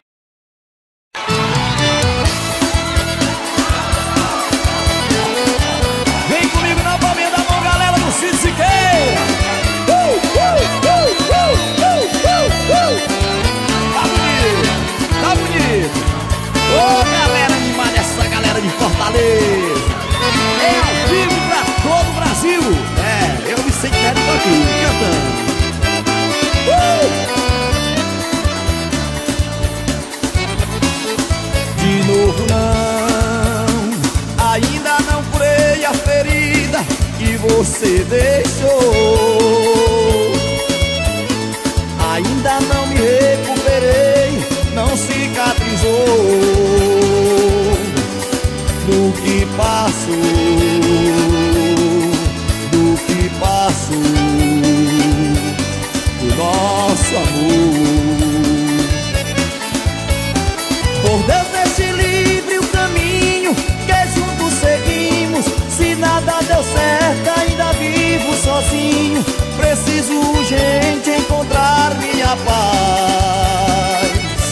[SPEAKER 1] Vem comigo na palminha da mão, galera do Cid Siqueira. Uh, uh, uh, uh, uh, uh, uh. Tá bonito, tá bonito. Ô, galera animada, essa galera de Fortaleza. É ao vivo pra todo o Brasil. É, eu me sinto velho, tô aqui, cantando. Uh!
[SPEAKER 3] De novo não, ainda não curei a ferida que você deixou. Ainda não me recuperei, não cicatrizou. Do que passo, do que passo, do nosso amor. Por Deus, deixe livre o caminho que juntos seguimos. Se nada deu certo, ainda vivo sozinho. Preciso urgente encontrar minha paz.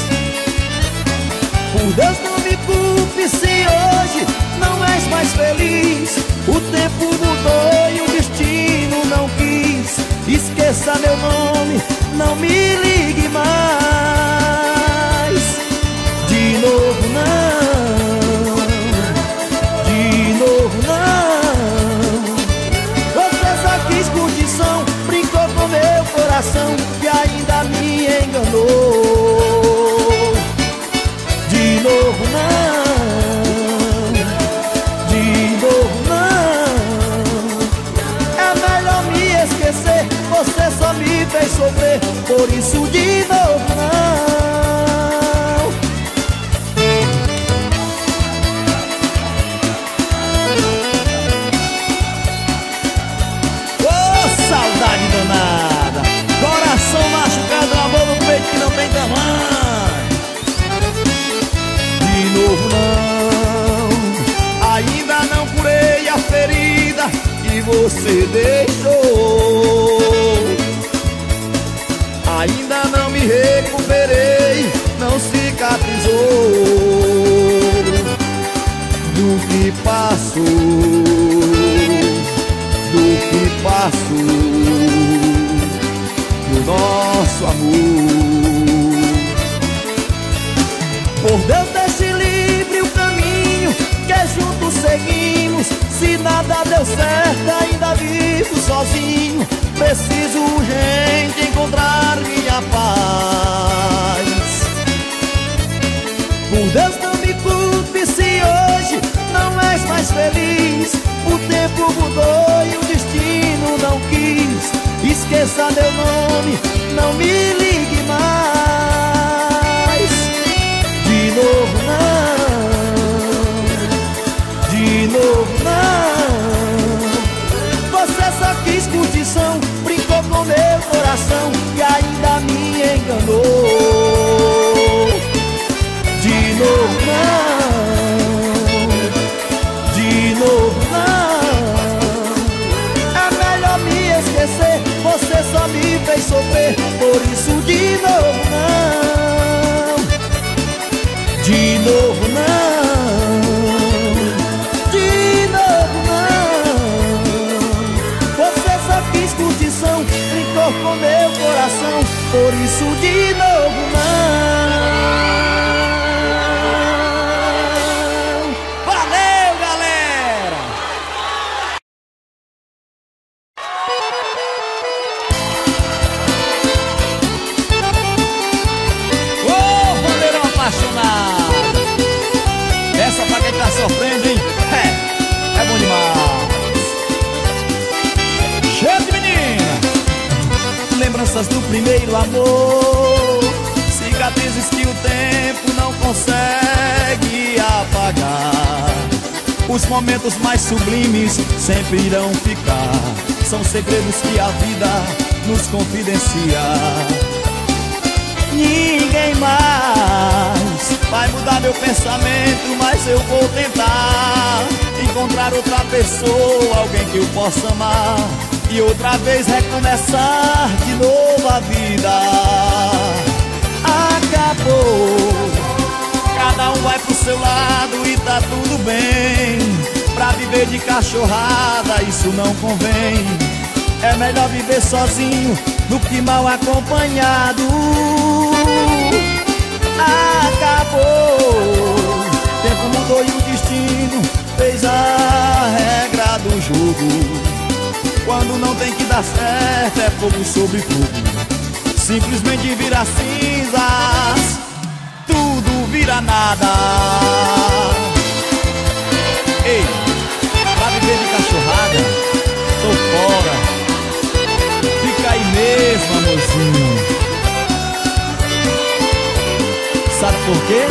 [SPEAKER 3] Por Deus, não me culpe se hoje não és mais feliz. O tempo mudou e o destino não quis. Esqueça meu nome, não me ligue mais. De novo não, de novo não. Você só quis curtição, brincou com meu coração e ainda me enganou. De novo não, de novo não. É melhor me esquecer, você só me fez sofrer. Por isso de novo não.
[SPEAKER 1] Saudade danada, coração machucado, amor no peito que não tem tamanho.
[SPEAKER 3] De novo não, ainda não curei a ferida que você deixou. Ainda não me recuperei, não cicatrizou. Do que passo, do que passo, do nosso amor. Por Deus, deixe livre o caminho que juntos seguimos. Se nada deu certo, ainda vivo sozinho. Preciso urgente encontrar minha paz. Por Deus, não me culpe se hoje não és mais feliz. O tempo mudou e o destino não quis. Esqueça meu nome, não me ligue mais. De novo não, de novo não. Você só quis curtição, brincou com meu coração e ainda me enganou. De novo não, de novo não. É melhor me esquecer, você só me fez sofrer. Por isso de novo não, de novo não, de novo não. Você só quis curtição, brincou com meu coração. Por isso de novo não.
[SPEAKER 1] Valeu, galera! Ô, bandeirão apaixonado!
[SPEAKER 2] Lembranças do primeiro amor, cicatrizes que o tempo não consegue apagar. Os momentos mais sublimes sempre irão ficar. São segredos que a vida nos confidencia. Ninguém mais vai mudar meu pensamento, mas eu vou tentar encontrar outra pessoa, alguém que eu possa amar e outra vez recomeçar de novo a vida. Acabou, cada um vai pro seu lado e tá tudo bem. Pra viver de cachorrada isso não convém. É melhor viver sozinho do que mal acompanhado. Acabou, o tempo mudou e o destino fez a regra do jogo. Quando não tem que dar certo é fogo sobre fogo. Simplesmente vira cinzas, tudo vira nada. Ei, pra viver de cachorrada, tô fora. Fica aí mesmo, amorzinho. Sabe por quê?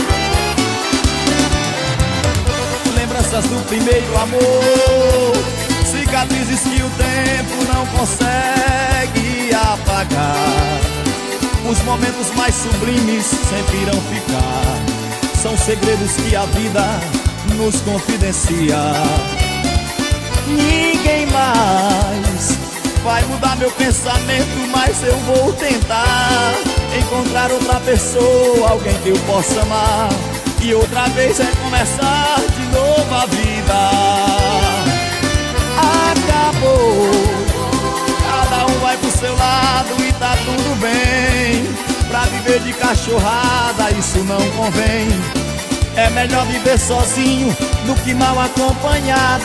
[SPEAKER 2] Lembranças do primeiro amor, cicatrizes que o tempo não consegue apagar. Os momentos mais sublimes sempre irão ficar. São segredos que a vida nos confidencia. Ninguém mais vai mudar meu pensamento, mas eu vou tentar encontrar outra pessoa, alguém que eu possa amar e outra vez recomeçar de novo a vida. Acabou, cada um vai pro seu lado e tá tudo bem. Pra viver de cachorrada isso não convém. É melhor viver sozinho do que mal acompanhado.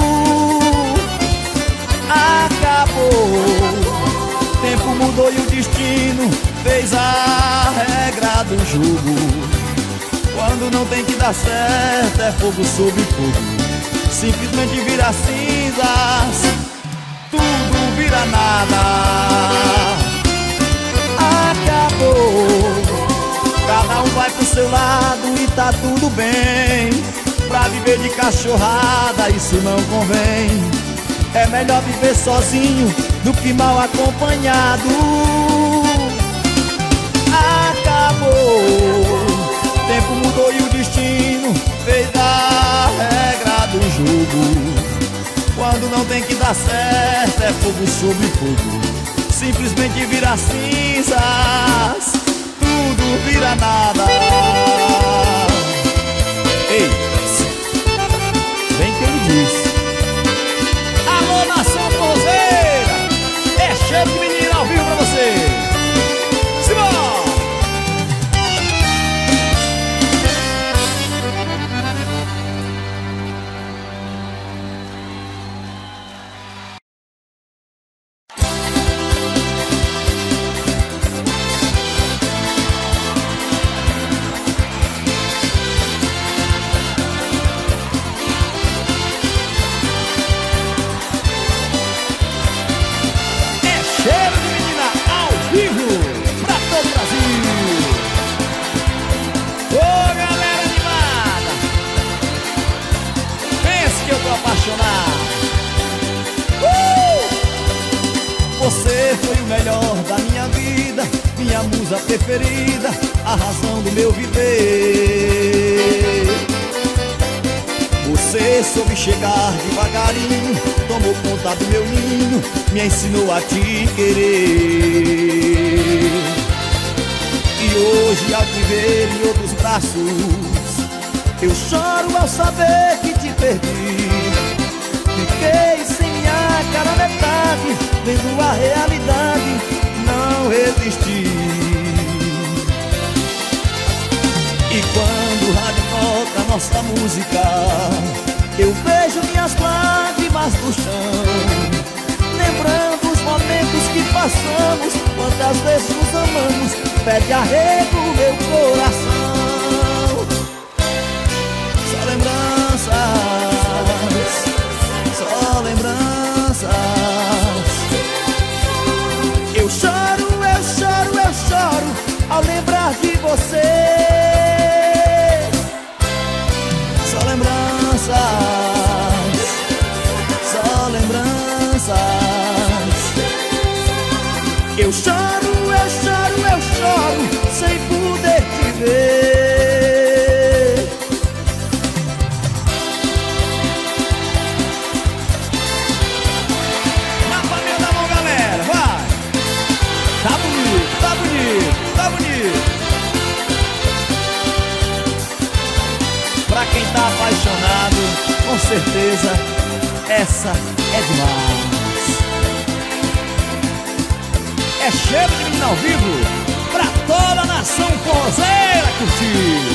[SPEAKER 2] Acabou, o tempo mudou e o destino fez a regra do jogo. Quando não tem que dar certo é fogo sobre fogo. Simplesmente vira cinzas, tudo vira nada. Acabou, cada um vai pro seu lado e tá tudo bem. Pra viver de cachorrada isso não convém. É melhor viver sozinho do que mal acompanhado. Acabou, o tempo mudou e o destino fez a regra do jogo. Quando não tem que dar certo é fogo sobre fogo. Simplesmente vira cinzas, tudo vira nada. Ei, bem que ele disse. Alô, nação forrozeira, é cheio de menina ao vivo pra você. Simbora! Você foi o melhor da minha vida, minha musa preferida, a razão do meu viver. Você soube chegar devagarinho, tomou conta do meu ninho, me ensinou a te querer. E hoje ao te ver em outros braços, eu choro ao saber que te perdi. Fiquei sem minha cara metade, vendo a realidade, não resisti. E quando o rádio toca nossa música, eu vejo minhas lágrimas no chão, lembrando os momentos que passamos, quantas vezes nos amamos, pede arrego meu coração. Só lembranças, só lembranças. Eu choro,
[SPEAKER 3] Eu choro, eu choro, eu choro sem poder te ver. Na palminha da mão, galera, vai! Tá bonito, tá bonito, tá bonito. Pra quem tá apaixonado, com certeza essa é demais. É cheiro de menino ao vivo pra toda a nação forrozeira curtir.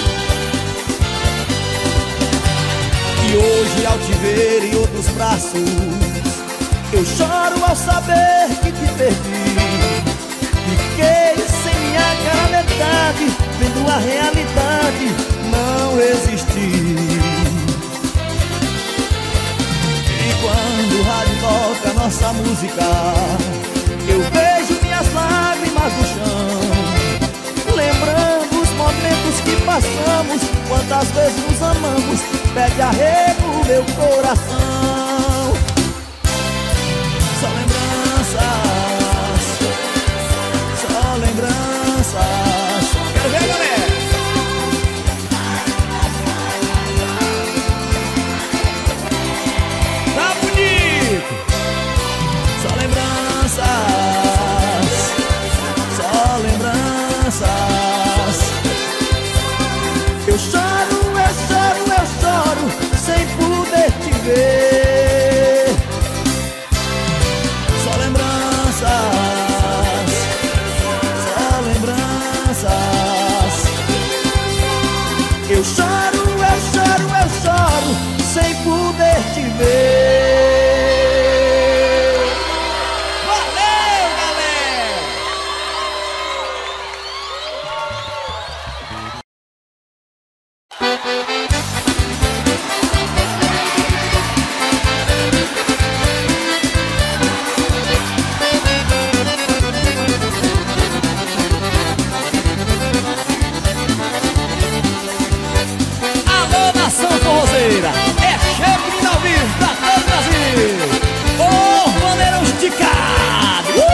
[SPEAKER 3] E hoje ao te ver em outros braços, eu choro ao saber que te perdi. Fiquei sem minha cara metade, vendo a realidade não existir. E quando o rádio toca nossa música, eu vejo minhas lágrimas no chão, lembrando os momentos que passamos, quantas vezes nos amamos, pede arrego o meu coração. Só lembranças, só lembranças. Quero ver, galera. Tá bonito. Só lembranças, só lembranças. Eu choro, eu choro, eu choro sem poder te ver. Só lembranças, só lembranças. Eu choro, eu choro, eu choro sem poder te ver. Valeu, galera! Alô, nação forrozeira! É cheio de menino ao vivo pra todo o Brasil! Ô, bandeirão esticado! Uh!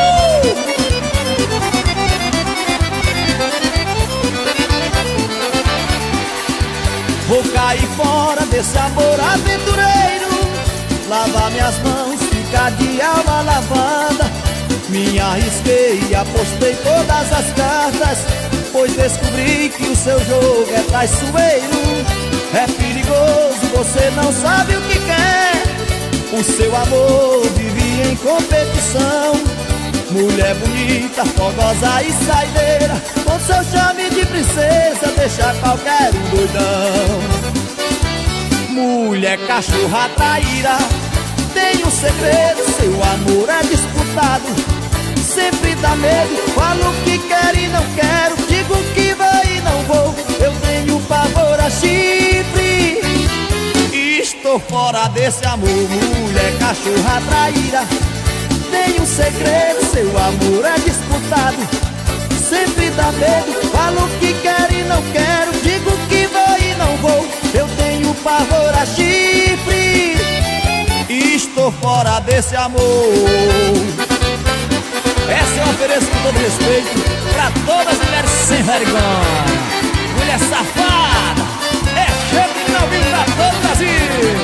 [SPEAKER 3] Vou cair fora desse amor aventureiro, lavar minhas mãos, ficar de alma lavada. Me arrisquei e apostei todas as cartas, pois descobri que o seu jogo é traiçoeiro. É perigoso, você não sabe o que quer. O seu amor vive em competição. Mulher bonita, fogosa e saideira, com seu charme de princesa, deixa qualquer um doidão. Mulher cachorra traíra, tem um segredo, seu amor é disputado. Sempre dá medo, falo o que quero e não quero, digo que vou e não vou, eu tenho pavor a chifre. Estou fora desse amor, mulher cachorra traíra, tem um segredo, seu amor é disputado. Sempre dá medo, falo o que quero e não quero, digo que vou e não vou, eu tenho pavor a chifre. Estou fora desse amor. Essa eu ofereço com todo respeito pra todas as mulheres sem vergonha. Mulher safada, é cheio de menino ao vivo pra todo o Brasil.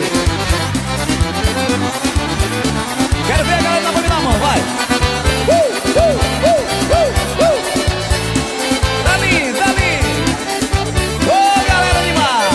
[SPEAKER 3] Quero ver a galera na boca na mão, vai. Uh, uh, uh, uh, uh. Tá lindo, tá lindo. Ô, galera animada.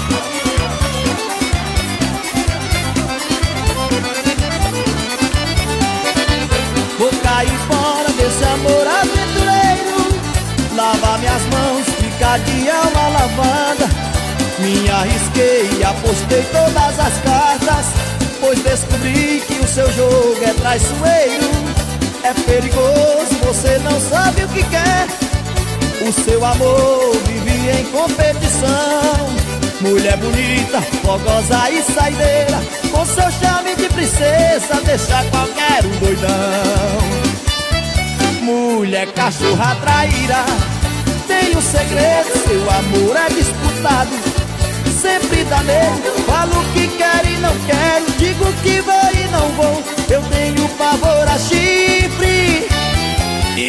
[SPEAKER 3] Vou cair fora desse amor aventureiro, lavar minhas mãos, ficar de alma lavada. Me arrisquei e apostei todas as cartas, pois descobri que o seu jogo é traiçoeiro. É perigoso, você não sabe o que quer. O seu amor vive em competição. Mulher bonita, fogosa e saideira, com seu charme de princesa, deixa qualquer um doidão. Mulher cachorra traíra, tem um segredo, seu amor é disputado. Sempre dá medo, falo o que quero e não quero, digo que vou e não vou, eu tenho pavor a chifre.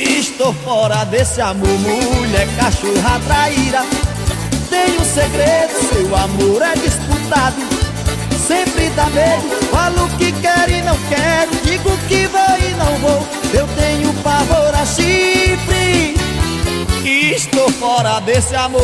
[SPEAKER 2] fora desse amor, mulher cachorra traíra. Tenho um segredo, seu amor é disputado, sempre dá medo, falo que quero e não quero, digo que vou e não vou, eu tenho pavor a chifre, e estou fora desse amor.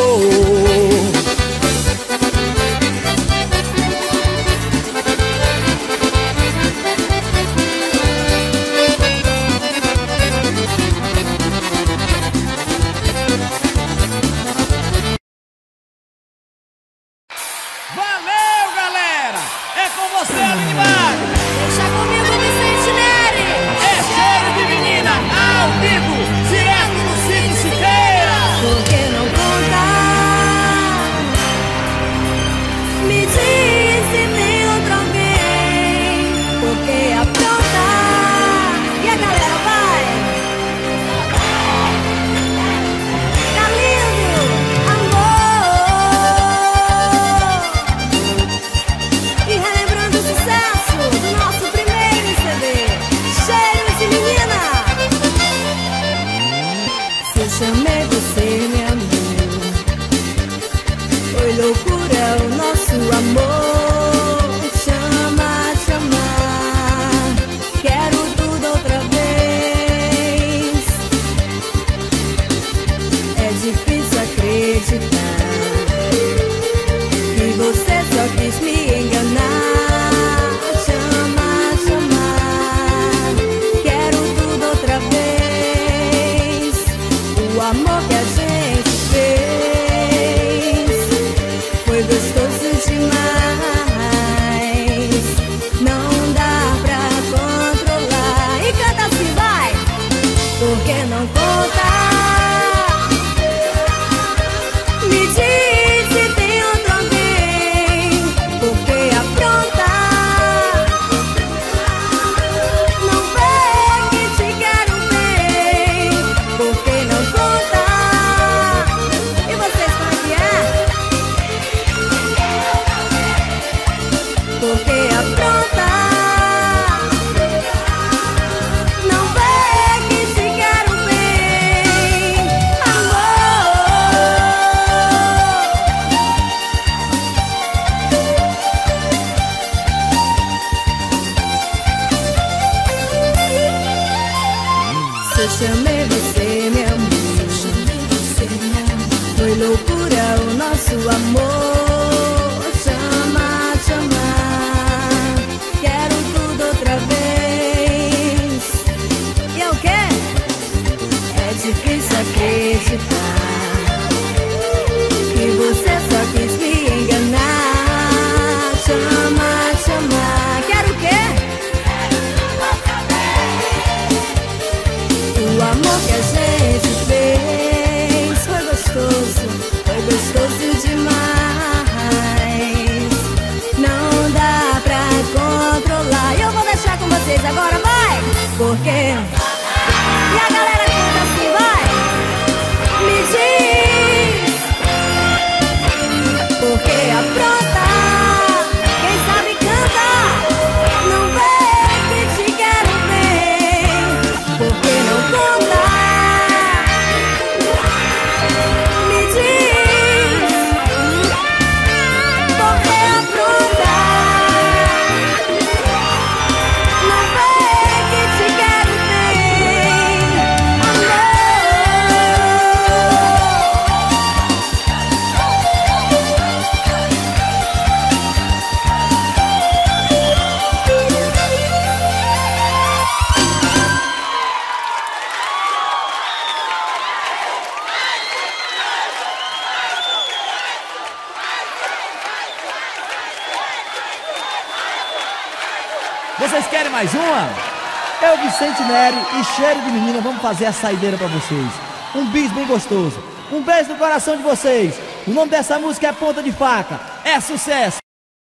[SPEAKER 1] Vocês querem mais uma? Eu, Vicente Neri e Cheiro de Menina, vamos fazer a saideira pra vocês. Um bis bem gostoso. Um beijo no coração de vocês. O nome dessa música é Ponta de Faca. É sucesso.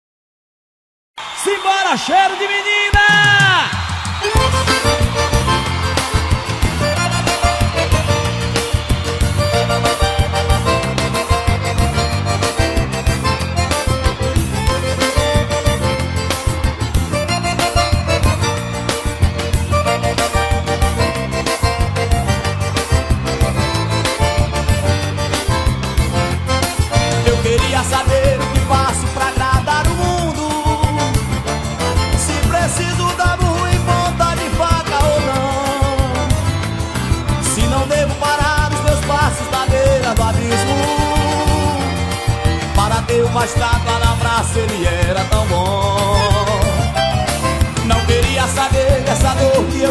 [SPEAKER 1] Simbora, Cheiro de Menina!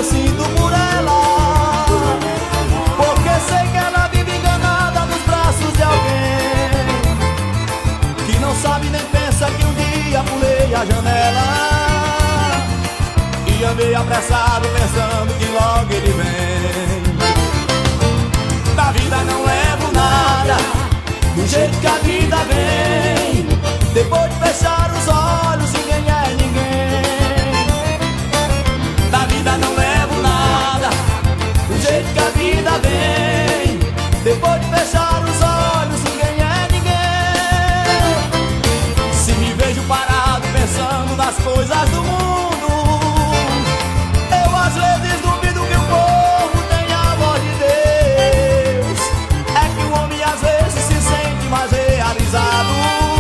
[SPEAKER 3] sinto por ela, porque sei que ela vive enganada nos braços de alguém que não sabe nem pensa que um dia pulei a janela e andei apressado pensando que logo ele vem. Na vida não levo nada, do jeito que a vida vem. Depois de fechar os olhos, ninguém é ninguém. Na vida não levo nada, do jeito que a vida vem. Depois de fechar os olhos, ninguém é ninguém. Se me vejo parado pensando nas coisas do mundo, eu às vezes duvido que o povo tenha amor de Deus. É que o homem às vezes se sente mais realizado.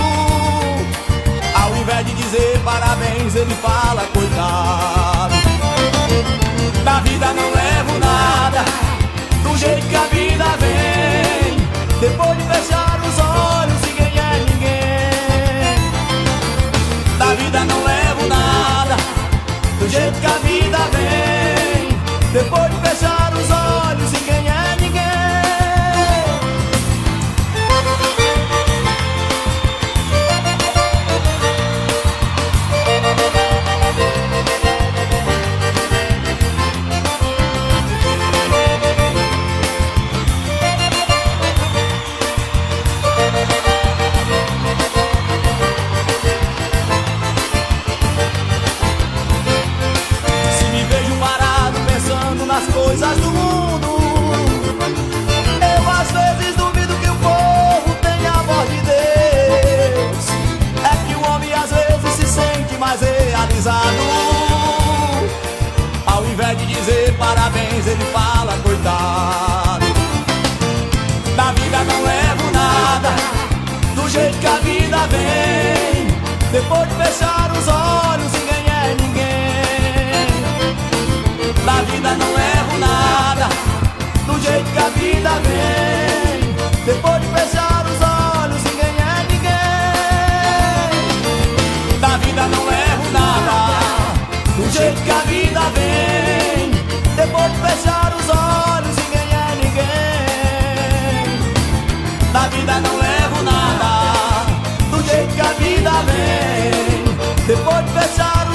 [SPEAKER 3] Ao invés de dizer parabéns, ele fala coitado. Na vida não levo nada, do jeito que a vida vem. Depois de fechar os olhos, ninguém é ninguém. Na vida não levo nada, do jeito que a vida vem. Depois de fechar os olhos, ninguém é ninguém. Nas coisas do mundo, eu às vezes duvido que o povo tenha amor de Deus. É que o homem às vezes se sente mais realizado. Ao invés de dizer parabéns, ele fala coitado. Na vida não levo nada, do jeito que a vida vem. Depois de fechar os olhos, ninguém é ninguém. Na vida não levo nada, do jeito que a vida vem. Depois de fechar os olhos, ninguém é ninguém. Na vida não levo nada, do jeito que a vida vem. Depois de fechar os olhos, ninguém é ninguém. Na vida não levo nada, do jeito que a vida vem. Depois de fechar